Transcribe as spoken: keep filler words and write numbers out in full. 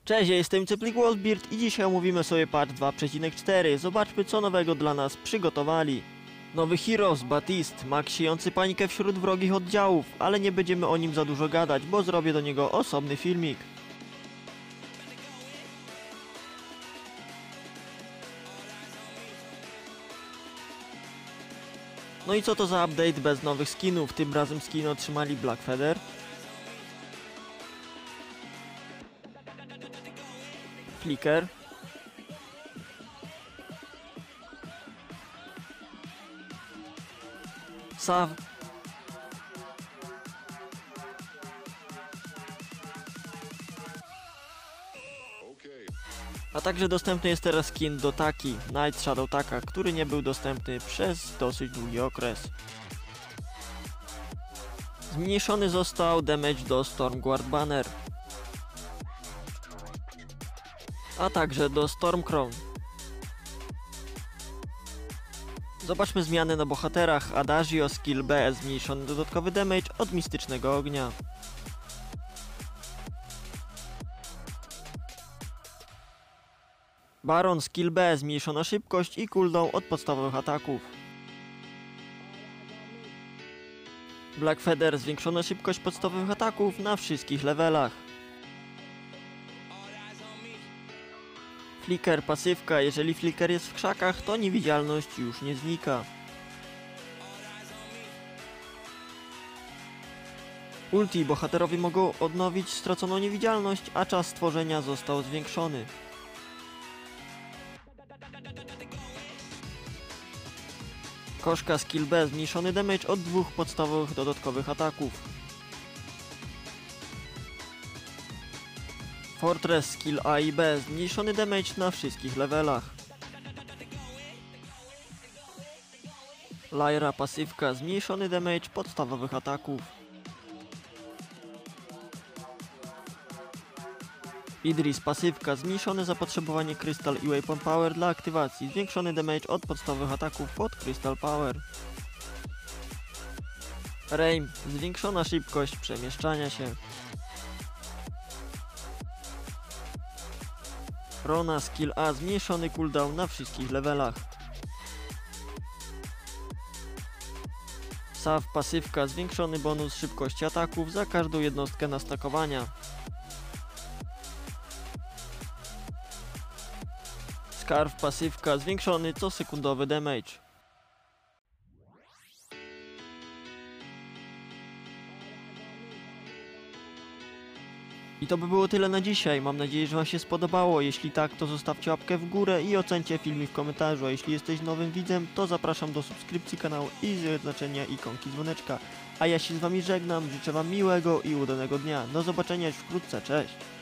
Cześć, ja jestem Cyplik Wallbeard i dzisiaj omówimy sobie patch dwa przecinek cztery. Zobaczmy, co nowego dla nas przygotowali. Nowy Heroes, Batist, mag siejący panikę wśród wrogich oddziałów, ale nie będziemy o nim za dużo gadać, bo zrobię do niego osobny filmik. No i co to za update bez nowych skinów? Tym razem skiny otrzymali Blackfeather, Flicker, Sav, a także dostępny jest teraz skin do Taki, Night Shadow Taka, który nie był dostępny przez dosyć długi okres. Zmniejszony został damage do Stormguard Banner, a także do Stormcrown. Zobaczmy zmiany na bohaterach. Adagio Skill B, zmniejszony dodatkowy damage od mistycznego ognia. Baron Skill B, zmniejszona szybkość i cooldown od podstawowych ataków. Blackfeather, zwiększona szybkość podstawowych ataków na wszystkich levelach. Flicker, pasywka. Jeżeli Flicker jest w krzakach, to niewidzialność już nie znika. Ulti. Bohaterowie mogą odnowić straconą niewidzialność, a czas stworzenia został zwiększony. Koszka Skill B, zmniejszony damage od dwóch podstawowych dodatkowych ataków. Fortress Skill A i B, zmniejszony damage na wszystkich levelach. Lyra, pasywka, zmniejszony damage podstawowych ataków. Idris, pasywka, zmniejszone zapotrzebowanie Crystal i Weapon Power dla aktywacji, zwiększony damage od podstawowych ataków pod Crystal Power. Reim, zwiększona szybkość przemieszczania się. Rona Skill A, zmniejszony cooldown na wszystkich levelach. Sav, pasywka, zwiększony bonus szybkości ataków za każdą jednostkę nastakowania. Scarf, pasywka, zwiększony co sekundowy damage. I to by było tyle na dzisiaj. Mam nadzieję, że wam się spodobało. Jeśli tak, to zostawcie łapkę w górę i ocencie filmik w komentarzu. A jeśli jesteś nowym widzem, to zapraszam do subskrypcji kanału i zaznaczenia ikonki dzwoneczka. A ja się z wami żegnam, życzę wam miłego i udanego dnia. Do zobaczenia już wkrótce, cześć!